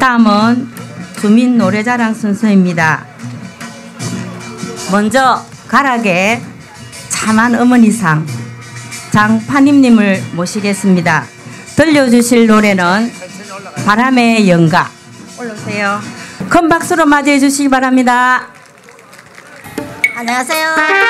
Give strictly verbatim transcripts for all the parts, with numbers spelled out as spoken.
다음은 주민 노래자랑 순서입니다. 먼저 가락의 참한 어머니상 장파님님을 모시겠습니다. 들려주실 노래는 바람의 영가. 올라오세요. 큰 박수로 맞이해 주시기 바랍니다. 안녕하세요.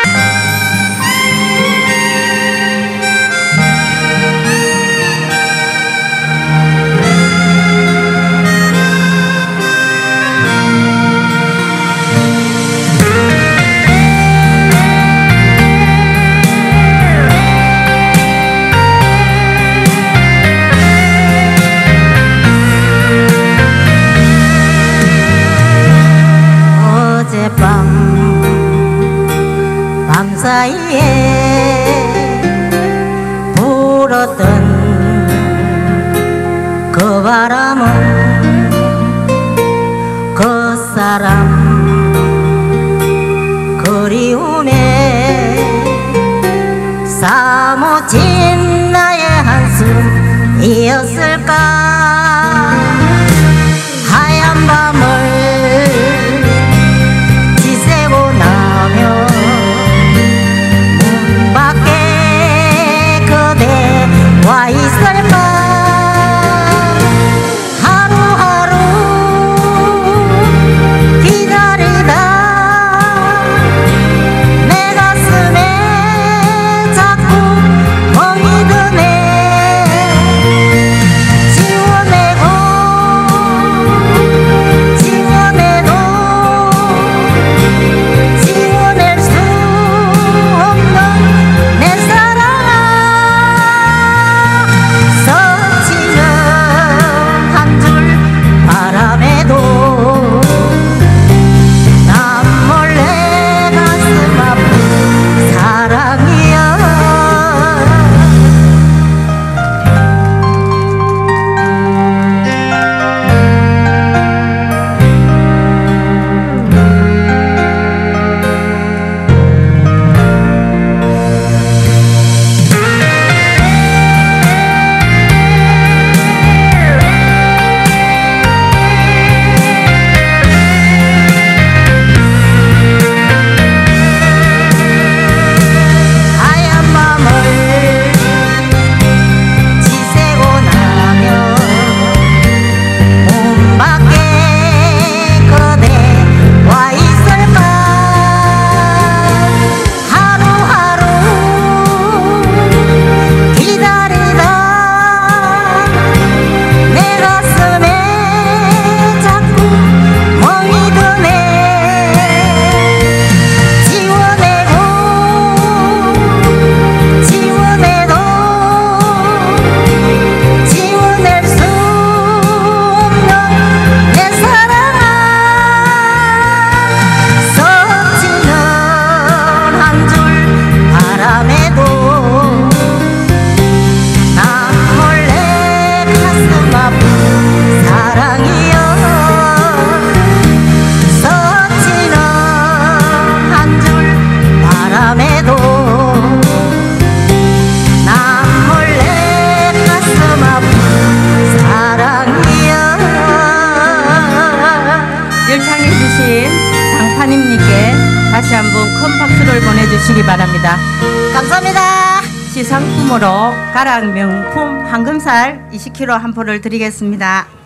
밤사이에 불었던 그 바람은 그 사람 그리움에 사무친 나의 한숨이었을까. 하얀 밤을 와 있을까. 하루하루 기다리다 내 가슴에 자꾸 멍이 드네. 지워내고 지워내도 지워낼 수 없는 내 사랑아. 장파님님께 다시 한번 큰 박수를 보내주시기 바랍니다. 감사합니다. 시상품으로 가락 명품 황금살 이십 킬로그램 한 포를 드리겠습니다.